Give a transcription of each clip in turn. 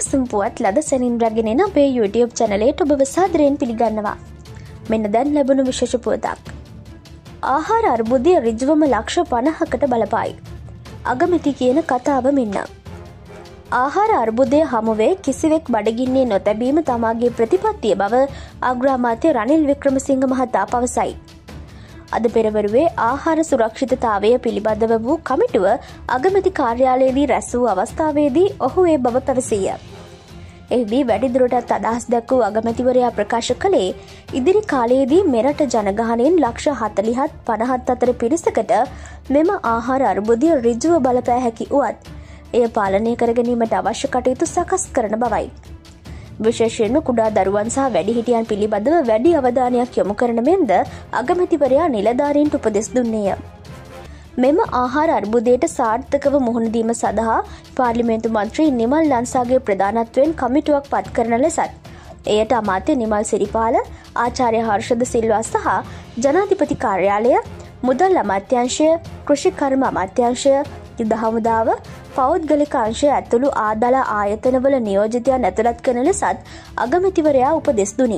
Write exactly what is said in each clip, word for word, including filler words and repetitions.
උණුසුම් පුවත් ලද සැනින් රැගෙන එන අපේ YouTube channelයට ඔබව සාදරයෙන් පිළිගන්නවා. මෙන්න දැන් ලැබුණු විශේෂ පුවතක්. ආහාර අර්බුදය ඍජුවම ලක්ෂ පනහකට බලපායි. අගමැති කියන කතාව මෙන්න. ආහාර අර්බුදය හමුවේ කිසිවෙක් බඩගින්නේ නොතැබීම තමාගේ ප්‍රතිපත්තිය බව අග්‍රාමාත්‍ය රනිල් වික්‍රමසිංහ මහතා පවසයි. අද පෙරවරුවේ ආහාර සුරක්ෂිතතාවය පිළිබඳව වූ කමිටුව අගමැති කාර්යාලයේදී රැස් වූ අවස්ථාවේදී ඔහු ඒ බව පැවසීය. එහිදී වැඩිදුරටත් අදහස් දැක්වූ අගමැතිවරයා ප්‍රකාශ කළේ ඉදිරි කාලයේදී මෙරට ජනගහනයෙන් ලක්ෂ හතළිහත් පනහත් අතර පිරිසකට මෙම ආහාර අර්බුදය ඍජුව බලපෑ හැකි වුවත් එය පාලනය කර ගැනීමට අවශ්‍ය කටයුතු සකස් කරන බවයි. විශේෂයෙන්ම කුඩා දරුවන් සහ වැඩිහිටියන් පිළිබඳව වැඩි අවධානයක් යොමු කරන මෙන්ද අගමැතිවරයා නිලධාරීන්ට උපදෙස් දුන්නේය. මෙම ආහාර අර්බුදයට සාර්ථකව මුහුණ දීම සඳහා පාර්ලිමේන්තු මන්ත්‍රී නිමල් ලන්සාගේ ප්‍රධානත්වයෙන් කමිටුවක් පත් කරන ලෙසත් එයට අමාත්‍ය නිමල් සිරිපාල, ආචාර්ය හර්ෂද සිල්වා සහ ජනාධිපති කාර්යාලය, මුදල් අමාත්‍යාංශය, කෘෂිකර්ම අමාත්‍යාංශය, යුද හමුදාව, පෞද්ගලික අංශය ඇතුළු ආදාළ ආයතනවල නියෝජිතයන් ඇතුළත් කරන ලෙසත් අගමැතිවරයා උපදෙස් දුනි.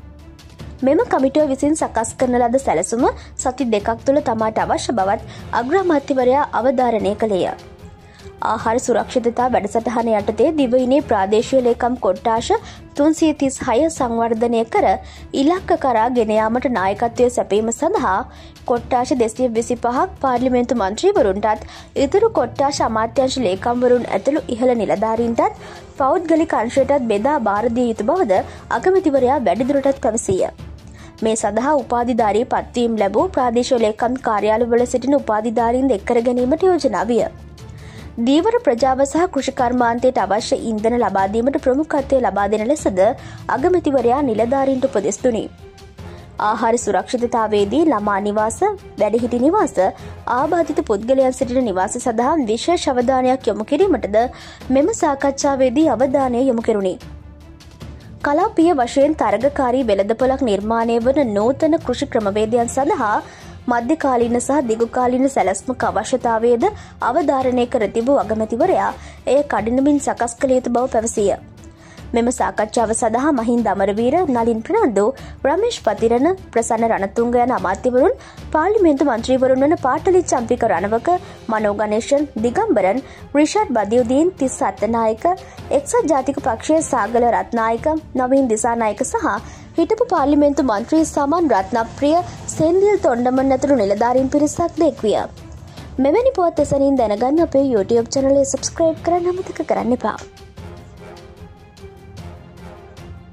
මෙම කමිටුව විසින් සකස් කරන ලද සැලසුම සති දෙකක් තුළ තමාට අවශ්‍ය බවත් අග්‍රාමාත්‍යවරයා අවධාරණය කළේය. ආහාර සුරක්ෂිතතා වැඩසටහන යටතේ දිවයිනේ ප්‍රාදේශීය ලේකම් කොට්ටාශ තුන්සිය තිස් හය සංවර්ධනය කර ඉලක්ක කරා ගෙන යාමට නායකත්වය සැපීම සඳහා කොට්ටාශ දෙසිය විසිපහක් පාර්ලිමේන්තු මන්ත්‍රීවරුන්ටත් ඉතුරු කොට්ටාශ අමාත්‍යාංශ ලේකම්වරුන් ඇතුළු ඉහළ නිලධාරීන්ටත් පෞද්ගලික අංශයටත් බෙදා බාර දිය යුතු බවද අගමැතිවරයා වැඩිදුරටත් පැවසීය. මේ සඳහා උපාධිධාරී පත්වීම් ලැබූ ප්‍රාදේශීය ලේකම් කාර්යාලවල සිටින උපාධිධාරීන් එක් කර ගැනීමට යෝජනා විය. දීවර ප්‍රජාව සහ කෘෂිකර්මාන්තයට අවශ්‍ය ඉන්ධන ලබා දීමට ප්‍රමුඛත්වය ලබා දෙන ලෙසද අගමැතිවරයා නිලධාරීන්ට උපදෙස් දුනි. ආහාර සුරක්ෂිතතාවයේදී ළමා නිවාස, වැඩිහිටි නිවාස, ආබාධිත පුද්ගලයන් සිටින නිවාස සඳහා විශේෂ අවධානයක් යොමු කිරීමටද මෙම සාකච්ඡාවේදී අවධානය යොමු කෙරුණි. කලාපීය වශයෙන් තරගකාරී වෙළඳපොළක් නිර්මාණය වන නූතන කෘෂි ක්‍රමවේදයන් සඳහා මධ්‍යකාලීන සහ දිගුකාලීන සැලැස්මක අවශ්‍යතාවයද අවධාරණය කර තිබූ අගමැතිවරයා එය කඩිනමින් සකස් කළ යුතු බව පැවසීය. මෙම සාකච්ඡාව සඳහා මහින්ද අමරවීර, නලින් ප්‍රනාන්දු, රමේෂ් පතිරණ, ප්‍රසන්න රණතුංග යන අමාත්‍යවරුන්, පාර්ලිමේන්තු මන්ත්‍රීවරුන් වන පාටලි චම්පික රණවක, මනෝ ගණේෂන්, දිගම්බරන්, රිෂාඩ් බදියුදීන්, තිස් අත්තනායක, එක්සත් ජාතික පක්ෂයේ සාගල රත්නායක, නවීන් දිසානායක සහ හිටපු පාර්ලිමේන්තු මන්ත්‍රී සමන් රත්නප්‍රිය, සෙන්දිල් තොණ්ඩමන් ඇතුළු නිලධාරීන් පිරිසක් දැක්විය. මෙවැනි පුවත් එසැනින් දැනගන්න අපේ YouTube channel එක subscribe කරන්න අමතක කරන්න එපා.